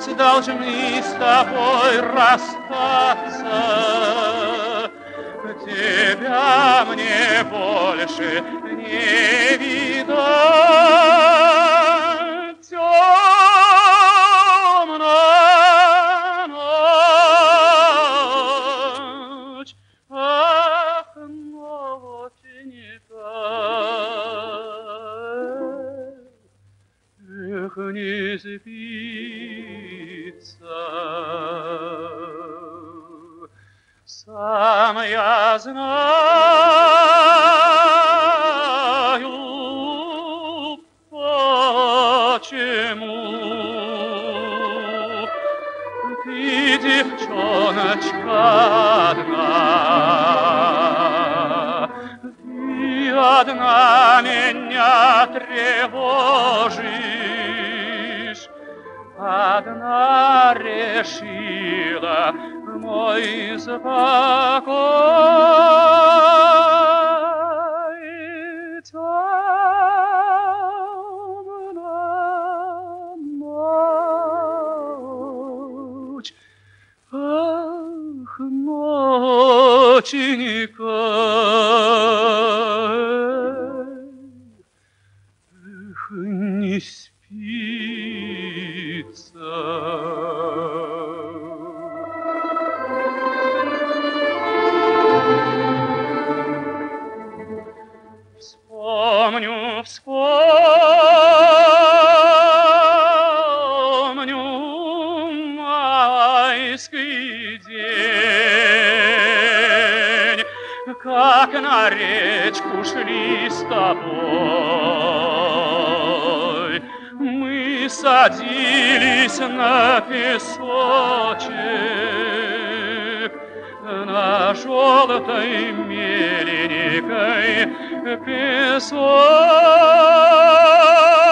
опять должны с тобой расстаться. Тебя мне больше не видать. Темная ночь, ах, ноченька, эх, не спится. Сам я знаю, почему. Ты, девчоночка одна, ты одна меня тревожишь, одна решила мой покой. Темная ночь, ах, ноченька, эх, не спится. Вспомню майский день, как на речку шли с тобой. Мы садились на песочек, на желтой меленькой песок.